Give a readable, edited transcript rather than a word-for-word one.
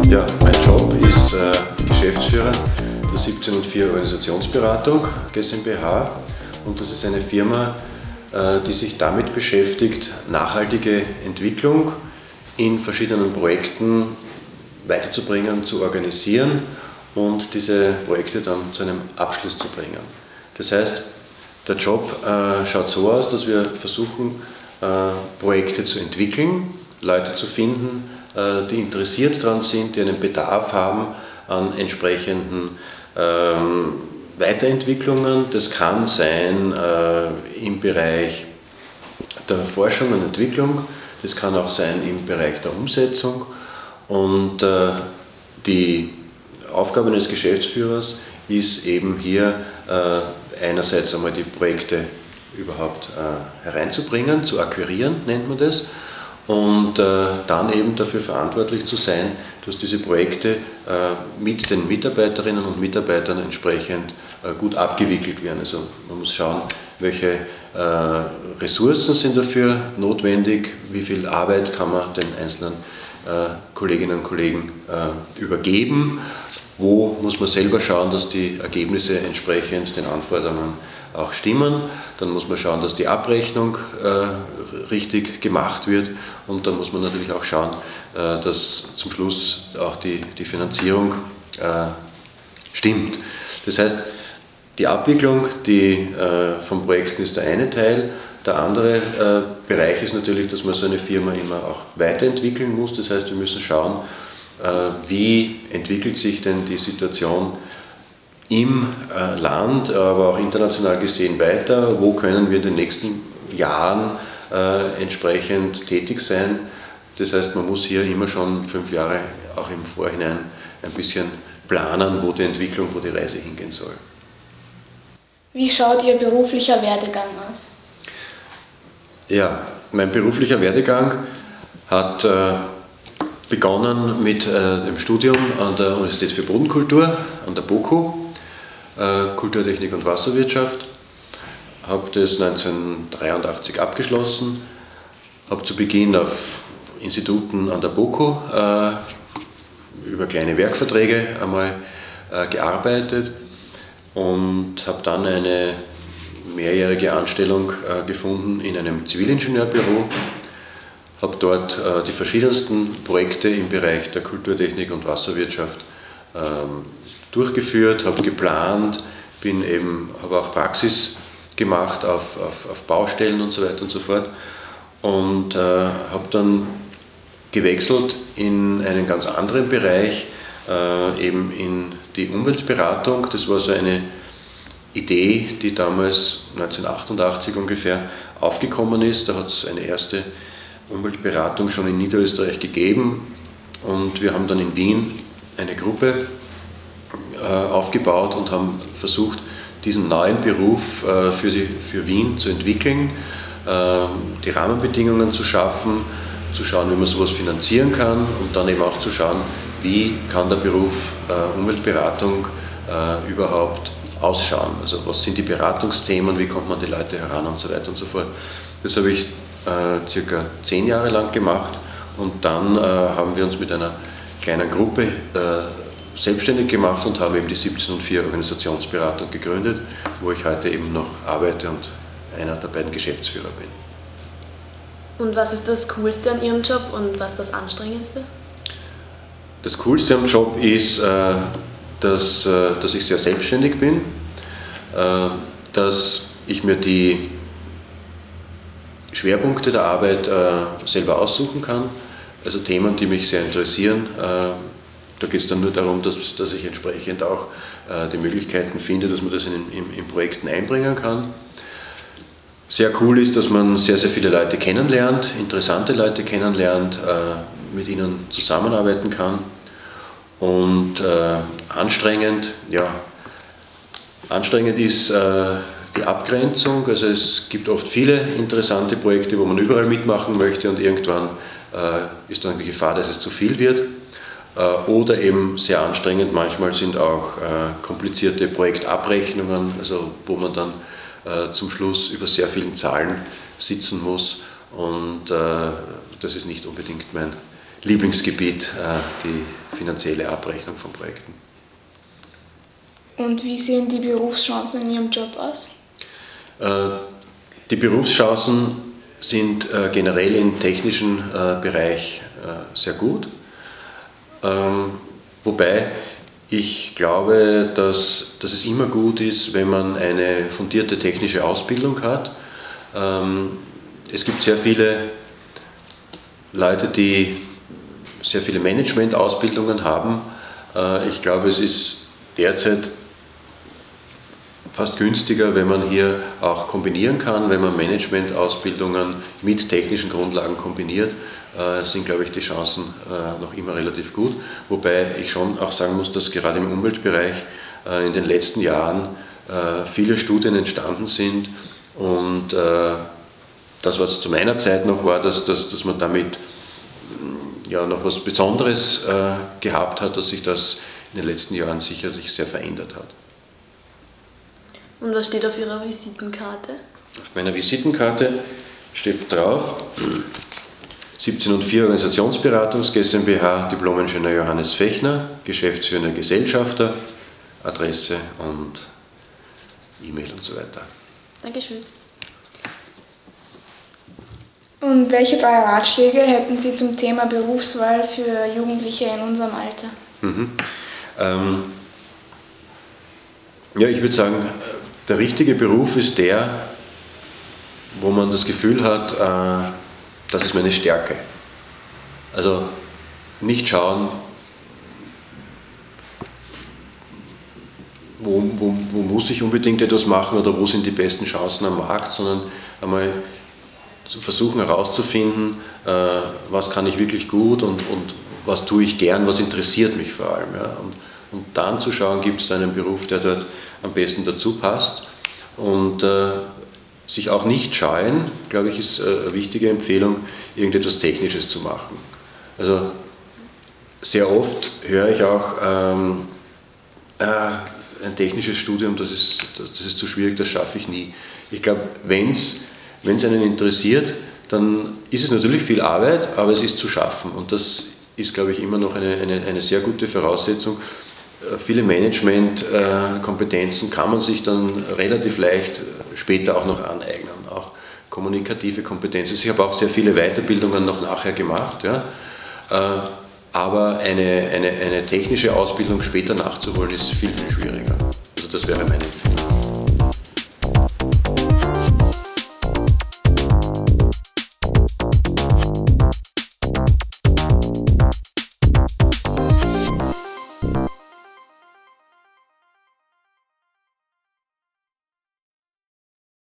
Ja, mein Job ist Geschäftsführer der 1704 Organisationsberatung GmbH, und das ist eine Firma, die sich damit beschäftigt, nachhaltige Entwicklung in verschiedenen Projekten weiterzubringen, zu organisieren und diese Projekte dann zu einem Abschluss zu bringen. Das heißt, der Job schaut so aus, dass wir versuchen, Projekte zu entwickeln, Leute zu finden, die interessiert daran sind, die einen Bedarf haben an entsprechenden Weiterentwicklungen. Das kann sein im Bereich der Forschung und Entwicklung, das kann auch sein im Bereich der Umsetzung, und die Aufgabe eines Geschäftsführers ist eben hier einerseits einmal die Projekte überhaupt hereinzubringen, zu akquirieren nennt man das, und dann eben dafür verantwortlich zu sein, dass diese Projekte mit den Mitarbeiterinnen und Mitarbeitern entsprechend gut abgewickelt werden. Also man muss schauen, welche Ressourcen sind dafür notwendig, wie viel Arbeit kann man den einzelnen Kolleginnen und Kollegen übergeben, wo muss man selber schauen, dass die Ergebnisse entsprechend den Anforderungen auch stimmen. Dann muss man schauen, dass die Abrechnung richtig gemacht wird, und dann muss man natürlich auch schauen, dass zum Schluss auch die Finanzierung stimmt. Das heißt, die Abwicklung von Projekten ist der eine Teil. Der andere Bereich ist natürlich, dass man so eine Firma immer auch weiterentwickeln muss. Das heißt, wir müssen schauen, wie entwickelt sich denn die Situation im Land, aber auch international gesehen weiter, wo können wir in den nächsten Jahren entsprechend tätig sein. Das heißt, man muss hier immer schon 5 Jahre auch im Vorhinein ein bisschen planen, wo die Entwicklung, wo die Reise hingehen soll. Wie schaut Ihr beruflicher Werdegang aus? Ja, mein beruflicher Werdegang hat begonnen mit dem Studium an der Universität für Bodenkultur, an der BOKU, Kulturtechnik und Wasserwirtschaft. Habe das 1983 abgeschlossen, habe zu Beginn auf Instituten an der BOKU über kleine Werkverträge einmal gearbeitet und habe dann eine mehrjährige Anstellung gefunden in einem Zivilingenieurbüro. Habe dort die verschiedensten Projekte im Bereich der Kulturtechnik und Wasserwirtschaft durchgeführt, habe geplant, habe auch Praxis gemacht auf Baustellen und so weiter und so fort, und habe dann gewechselt in einen ganz anderen Bereich, eben in die Umweltberatung. Das war so eine Idee, die damals 1988 ungefähr aufgekommen ist. Da hat es eine erste Umweltberatung schon in Niederösterreich gegeben, und wir haben dann in Wien eine Gruppe aufgebaut und haben versucht, diesen neuen Beruf für Wien zu entwickeln, die Rahmenbedingungen zu schaffen, zu schauen, wie man sowas finanzieren kann, und dann eben auch zu schauen, wie kann der Beruf Umweltberatung überhaupt ausschauen. Also was sind die Beratungsthemen, wie kommt man an die Leute heran und so weiter und so fort. Das habe ich circa 10 Jahre lang gemacht, und dann haben wir uns mit einer kleinen Gruppe selbstständig gemacht und haben eben die 1704 Organisationsberatung gegründet, wo ich heute eben noch arbeite und einer der beiden Geschäftsführer bin. Und was ist das Coolste an Ihrem Job und was das Anstrengendste? Das Coolste am Job ist, dass ich sehr selbstständig bin, dass ich mir die Schwerpunkte der Arbeit selber aussuchen kann, also Themen, die mich sehr interessieren. Da geht es dann nur darum, dass ich entsprechend auch die Möglichkeiten finde, dass man das in Projekten einbringen kann. Sehr cool ist, dass man sehr, sehr viele Leute kennenlernt, interessante Leute kennenlernt, mit ihnen zusammenarbeiten kann. Und anstrengend ist die Abgrenzung. Also es gibt oft viele interessante Projekte, wo man überall mitmachen möchte, und irgendwann ist dann die Gefahr, dass es zu viel wird. Oder eben sehr anstrengend, manchmal sind auch komplizierte Projektabrechnungen, also wo man dann zum Schluss über sehr vielen Zahlen sitzen muss, und das ist nicht unbedingt mein Lieblingsgebiet, die finanzielle Abrechnung von Projekten. Und wie sehen die Berufschancen in Ihrem Job aus? Die Berufschancen sind generell im technischen Bereich sehr gut, wobei ich glaube, dass es immer gut ist, wenn man eine fundierte technische Ausbildung hat. Es gibt sehr viele Leute, die sehr viele Management-Ausbildungen haben. Ich glaube, es ist derzeit fast günstiger, wenn man hier auch kombinieren kann, wenn man Management-Ausbildungen mit technischen Grundlagen kombiniert, sind, glaube ich, die Chancen noch immer relativ gut. Wobei ich schon auch sagen muss, dass gerade im Umweltbereich in den letzten Jahren viele Studien entstanden sind und das, was zu meiner Zeit noch war, dass man damit ja noch was Besonderes gehabt hat, dass sich das in den letzten Jahren sicherlich sehr verändert hat. Und was steht auf Ihrer Visitenkarte? Auf meiner Visitenkarte steht drauf 1704 Organisationsberatungs GmbH, Diplom-Ingenieur Johannes Fechner, geschäftsführender Gesellschafter, Adresse und E-Mail und so weiter. Dankeschön. Und welche 3 Ratschläge hätten Sie zum Thema Berufswahl für Jugendliche in unserem Alter? Ja, ich würde sagen, der richtige Beruf ist der, wo man das Gefühl hat, das ist meine Stärke. Also nicht schauen, wo muss ich unbedingt etwas machen oder wo sind die besten Chancen am Markt, sondern einmal zu versuchen herauszufinden, was kann ich wirklich gut und was tue ich gern, was interessiert mich vor allem. Ja. Und dann zu schauen, gibt es da einen Beruf, der dort am besten dazu passt. Und sich auch nicht scheuen, glaube ich, ist eine wichtige Empfehlung, irgendetwas Technisches zu machen. Also sehr oft höre ich auch, ein technisches Studium, das ist zu schwierig, das schaffe ich nie. Ich glaube, wenn es einen interessiert, dann ist es natürlich viel Arbeit, aber es ist zu schaffen. Und das ist, glaube ich, immer noch eine sehr gute Voraussetzung. Viele Management-Kompetenzen kann man sich dann relativ leicht später auch noch aneignen, auch kommunikative Kompetenzen. Ich habe auch sehr viele Weiterbildungen noch nachher gemacht, ja. Aber eine technische Ausbildung später nachzuholen ist viel, viel schwieriger. Also das wäre meine Empfehlung.